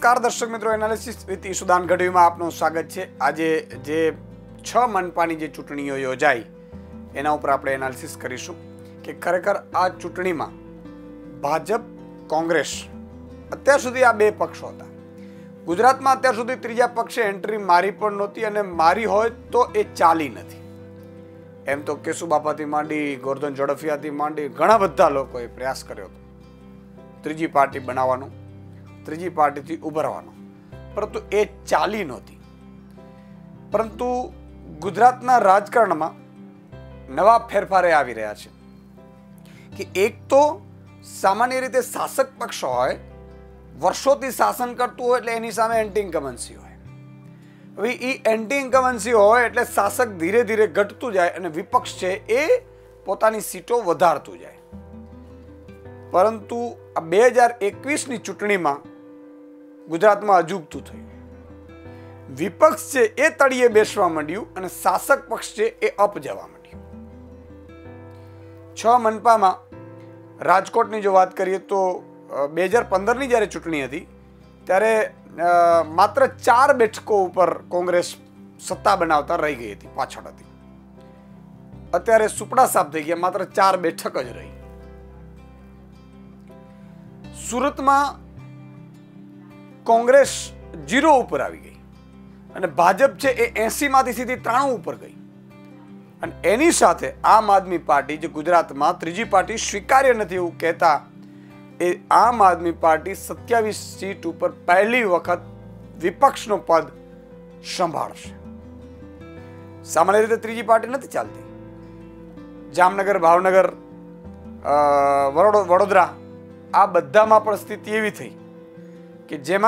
नमस्कार दर्शक मित्रों, एनालिसिस विथ ईशुदान गढ़वी में आपનું સ્વાગત છે। આજે જે 6 મનપાની જે ચૂંટણીઓ યોજાઈ એના ઉપર આપણે એનાલિસિસ કરીશું કે ખરેખર આ ચૂંટણીમાં ભાજપ કોંગ્રેસ અત્યાર સુધી આ બે પક્ષો હતા। ગુજરાતમાં અત્યાર સુધી ત્રીજા પક્ષે એન્ટ્રી મારી પણ નહોતી અને મારી હોય તો એ ચાલી નથી। એમ તો કેશુબાપાથી માંડી ગોરધન ઝડફિયાથી માંડી ઘણા બધા લોકોએ પ્રયાસ કર્યો હતો ત્રીજી પાર્ટી બનાવવાનો, ત્રીજી પાર્ટીથી ઉભરવાનો, પરંતુ એ ચાલી નહોતી। પરંતુ ગુજરાતના રાજકારણમાં નવા ફેરફારે આવી રહ્યા છે કે એક તો સામાન્ય રીતે શાસક પક્ષ હોય, વર્ષોથી શાસન કરતું હોય એટલે એની સામે એન્ટી ઇન્કમન્સી હોય। હવે એ એન્ટી ઇન્કમન્સી હોય એટલે શાસક ધીરે ધીરે ઘટતું જાય અને વિપક્ષ છે એ પોતાની સીટો વધારતું જાય। પરંતુ આ 2021ની ચૂંટણીમાં ગુજરાતમાં અજુગતું થયું। વિપક્ષ છે એ તળિયે બેસવા માંડ્યું અને શાસક પક્ષ છે એ અપ જવા માંડ્યું। 6 મનપામાં રાજકોટની જો વાત કરીએ તો 2015ની જ્યારે ચૂંટણી હતી ત્યારે માત્ર 4 બેઠકો ઉપર કોંગ્રેસ સત્તા બનાવતા રહી ગઈ હતી, પાછળ હતી। અત્યારે સુપડા સાફ થઈ ગયા, માત્ર 4 બેઠક જ રહી। સુરતમાં કોંગ્રેસ 0 ઉપર આવી ગઈ અને ભાજપ છે એ 80 માંથી સીધી 93 ઉપર ગઈ અને એની સાથે આમ આદમી પાર્ટી જે ગુજરાતમાં ત્રીજી પાર્ટી સ્વીકાર્ય નથી એવું કહેતા એ આમ આદમી પાર્ટી 27 સીટ ઉપર પહેલી વખત વિપક્ષનો પદ સંભાળશે। સામાન્ય રીતે ત્રીજી પાર્ટી નથી ચાલતી। જામનગર, ભાવનગર, વડોદરા આ બધામાં પણ સ્થિતિ એવી થઈ કે જેમાં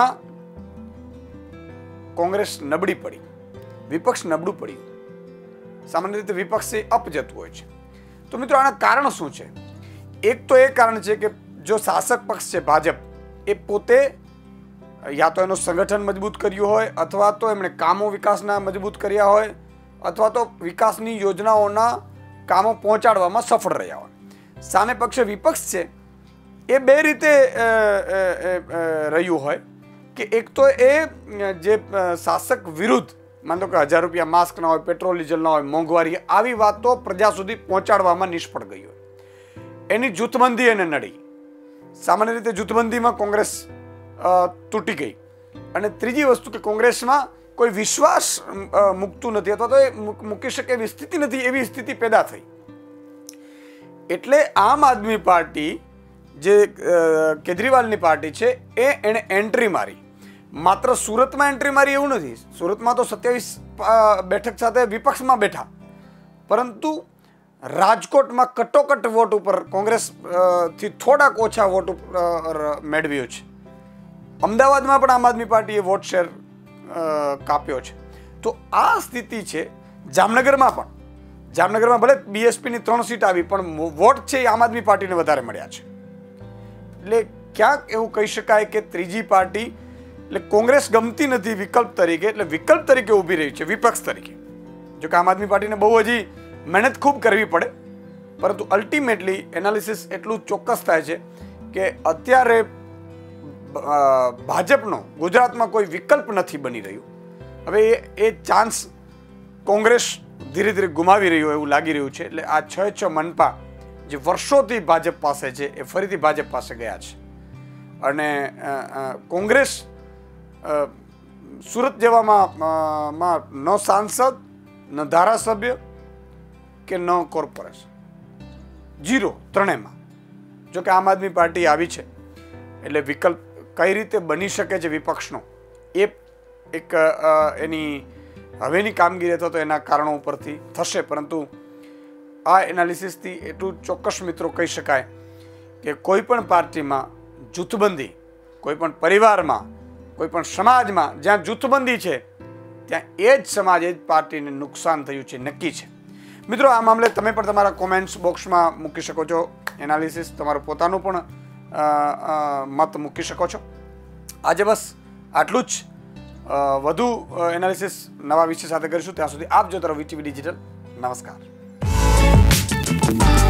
કોંગ્રેસ નબળી પડી, વિપક્ષ નબળું પડ્યું। સામાન્ય રીતે વિપક્ષ અપ જતું હોય છે। તો મિત્રો આના કારણ શું છે? એક તો એ કારણ છે કે જો શાસક પક્ષ છે ભાજપ એ પોતે યા તો એનો સંગઠન મજબૂત કર્યું હોય અથવા તો એમણે કામો વિકાસના મજબૂત કર્યા હોય અથવા તો વિકાસની યોજનાઓના કામો પહોંચાડવામાં સફળ રહ્યા હોય। સામે પક્ષે વિપક્ષ છે એ બે રીતે રહ્યું હોય કે એક તો એ જે શાસક વિરુદ્ધ માનો કે 1000 રૂપિયા માસ્ક ના હોય, પેટ્રોલ ડીઝલ ના હોય, મોંઘવારી આવી વાતો પ્રજા સુધી પહોંચાડવામાં નિષ્ફળ ગઈ હોય। એની જૂથબંધી એને નડી। સામાન્ય રીતે જૂથબંધીમાં કોંગ્રેસ તૂટી ગઈ અને ત્રીજી વસ્તુ કે કોંગ્રેસમાં કોઈ વિશ્વાસ મૂકતું નથી અથવા તો એ મૂકી શકે એવી સ્થિતિ નથી, એવી સ્થિતિ પેદા થઈ। એટલે આમ આદમી પાર્ટી જે કેજરીવાલની પાર્ટી છે એણે એન્ટ્રી મારી। માત્ર સુરતમાં એન્ટ્રી મારી એવું નથી, સુરતમાં તો 27 બેઠક સાથે વિપક્ષમાં બેઠા, પરંતુ રાજકોટમાં કટોકટ વોટ ઉપર કોંગ્રેસ થી થોડાક ઓછા વોટ ઉપર મેળવ્યો છે। અમદાવાદમાં પણ આમ આદમી પાર્ટીએ વોટ શેર કાપ્યો છે। તો આ સ્થિતિ છે। જામનગરમાં ભલે બીએસપીની 3 સીટ આવી પણ વોટ છે એ આમ આદમી પાર્ટીને વધારે મળ્યા છે। એટલે ક્યાંક એવું કહી શકાય કે ત્રીજી પાર્ટી એટલે કોંગ્રેસ ગમતી નથી વિકલ્પ તરીકે, એટલે વિકલ્પ તરીકે ઊભી રહી છે વિપક્ષ તરીકે। જો કે આમ આદમી પાર્ટીને બહુ હજી મહેનત ખૂબ કરવી પડે, પરંતુ અલ્ટિમેટલી એનાલિસિસ એટલું ચોક્કસ થાય છે કે અત્યારે ભાજપનો ગુજરાતમાં કોઈ વિકલ્પ નથી બની રહ્યું। હવે એ ચાન્સ કોંગ્રેસ ધીરે ધીરે ગુમાવી રહ્યો એવું લાગી રહ્યું છે। એટલે આ 6 મનપા જે વર્ષોથી ભાજપ પાસે છે એ ફરીથી ભાજપ પાસે ગયા છે અને કોંગ્રેસ સુરત જેવામાં ન સાંસદ, ન ધારાસભ્ય કે ન કોર્પોરેશન, 0 ત્રણેયમાં। જો કે આમ આદમી પાર્ટી આવી છે એટલે વિકલ્પ કઈ રીતે બની શકે છે વિપક્ષનો એ એક એની હવેની કામગીરી અથવા તો એના કારણો ઉપરથી થશે। પરંતુ આ એનાલિસિસથી એટલું ચોક્કસ મિત્રો કહી શકાય કે કોઈ પણ પાર્ટીમાં જૂથબંધી, કોઈ પણ પરિવારમાં, કોઈ પણ સમાજમાં જ્યાં જૂથબંધી છે ત્યાં એ જ સમાજ, એ જ પાર્ટીને નુકસાન થયું છે નક્કી છે। મિત્રો આ મામલે તમે પણ તમારા કોમેન્ટ્સ બોક્સમાં મૂકી શકો છો, એનાલિસિસ તમારું પોતાનું પણ મત મૂકી શકો છો। આજે બસ આટલું જ। વધુ એનાલિસિસ નવા વિષય સાથે કરીશું। ત્યાં સુધી આપ જોતા રહો વીટીવી ડિજિટલ। નમસ્કાર।